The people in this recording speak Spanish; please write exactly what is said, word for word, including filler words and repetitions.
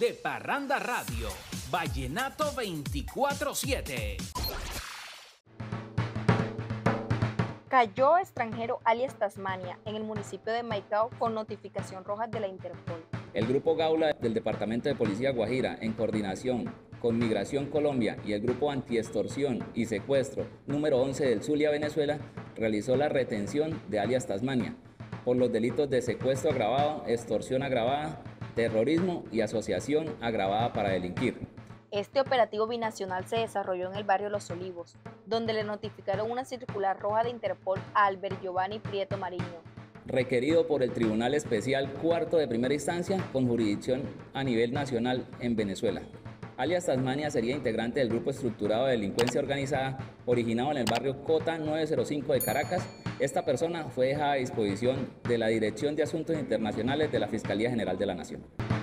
de Parranda Radio, Vallenato veinticuatro siete. Cayó extranjero alias Tasmania en el municipio de Maicao con notificación roja de la Interpol. El Grupo Gaula del Departamento de Policía Guajira, en coordinación con Migración Colombia y el Grupo Antiextorsión y Secuestro número once del Zulia, Venezuela, realizó la retención de alias Tasmania por los delitos de secuestro agravado, extorsión agravada, terrorismo y asociación agravada para delinquir. Este operativo binacional se desarrolló en el barrio Los Olivos, donde le notificaron una circular roja de Interpol a Albert Giovanni Prieto Mariño, requerido por el Tribunal Especial Cuarto de Primera Instancia con jurisdicción a nivel nacional en Venezuela. Alias Tasmania sería integrante del grupo estructurado de delincuencia organizada originado en el barrio Cota nueve cero cinco de Caracas. Esta persona fue dejada a disposición de la Dirección de Asuntos Internacionales de la Fiscalía General de la Nación.